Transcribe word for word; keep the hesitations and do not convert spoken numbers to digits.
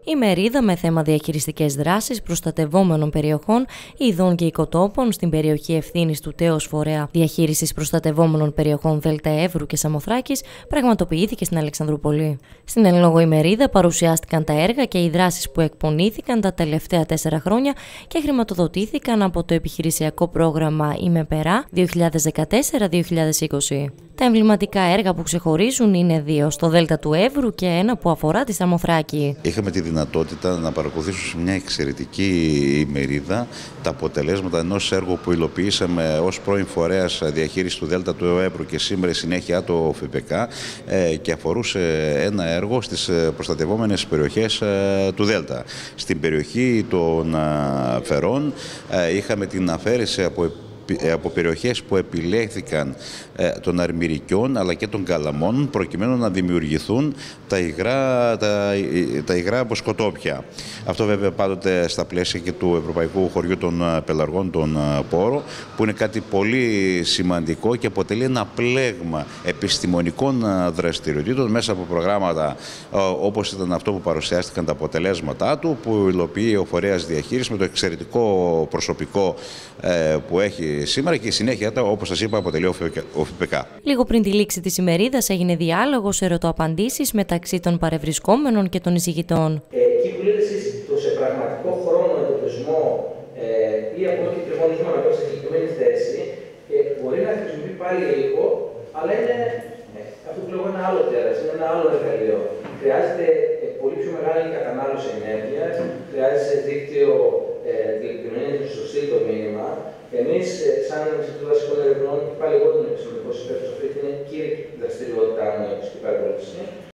Η μερίδα με θέμα διαχειριστικές δράσεις προστατευόμενων περιοχών, ειδών και οικοτόπων στην περιοχή ευθύνης του ΤΕΟΣ Φορέα Διαχείρισης Προστατευόμενων Περιοχών Δέλτα Εύρου και Σαμοθράκης πραγματοποιήθηκε στην Αλεξανδρούπολη. Στην εν λόγω ημερίδα παρουσιάστηκαν τα έργα και οι δράσεις που εκπονήθηκαν τα τελευταία τέσσερα χρόνια και χρηματοδοτήθηκαν από το επιχειρησιακό πρόγραμμα ΙΜΕΠΕΡΑ δύο χιλιάδες δεκατέσσερα δύο χιλιάδες είκοσι. Τα εμβληματικά έργα που ξεχωρίζουν είναι δύο στο Δέλτα του Εύρου και ένα που αφορά τη Σαμοθράκη. Είχαμε τη δυνατότητα να παρακολουθήσουμε σε μια εξαιρετική ημερίδα τα αποτελέσματα ενός έργου που υλοποιήσαμε ως πρώην φορέας διαχείρισης του Δέλτα του Εύρου και σήμερα συνέχεια το ΦΠΚ και αφορούσε ένα έργο στις προστατευόμενες περιοχές του Δέλτα. Στην περιοχή των Φερών είχαμε την αφαίρεση από από περιοχές που επιλέχθηκαν ε, των αρμυρικιών αλλά και των καλαμών προκειμένου να δημιουργηθούν τα υγρά, τα, τα υγρά βοσκοτόπια. Αυτό βέβαια πάντοτε στα πλαίσια και του Ευρωπαϊκού Χωριού των Πελαργών των Πόρο, που είναι κάτι πολύ σημαντικό και αποτελεί ένα πλέγμα επιστημονικών δραστηριοτήτων μέσα από προγράμματα ε, όπως ήταν αυτό που παρουσιάστηκαν τα αποτελέσματά του, που υλοποιεί ο φορέας διαχείρισης με το εξαιρετικό προσωπικό ε, που έχει σήμερα και η συνέχεια, όπως σας είπα, αποτελεί ο ΦΠΚ. Λίγο πριν τη λήξη της ημερίδας έγινε διάλογος, ερωτοαπαντήσεις μεταξύ των παρευρισκόμενων και των εισηγητών. Ε, εκεί που λέτε εσείς το σε πραγματικό χρόνο εντοπισμό ε, ή από εκεί τριμονισμό να σε συγκεκριμένη θέση, ε, μπορεί να χρησιμοποιεί πάλι υλικό, αλλά είναι ε, αυτό που λέγω ένα άλλο τέρας, είναι ένα άλλο εργαλείο. Χρειάζεται ε, πολύ πιο μεγάλη κατανάλωση ενέργειας, χρειάζεται δίκτυο ε, τηλεπικοινωνίας για να σωστεί το μήνυμα. Εμείς, σαν Ινστιτούτο Δασικών Ερευνών, πάλι εγώ τον επιστημονικό υπεύθυνο, αυτή είναι κύρια δραστηριότητά μου στην παρακολούθηση.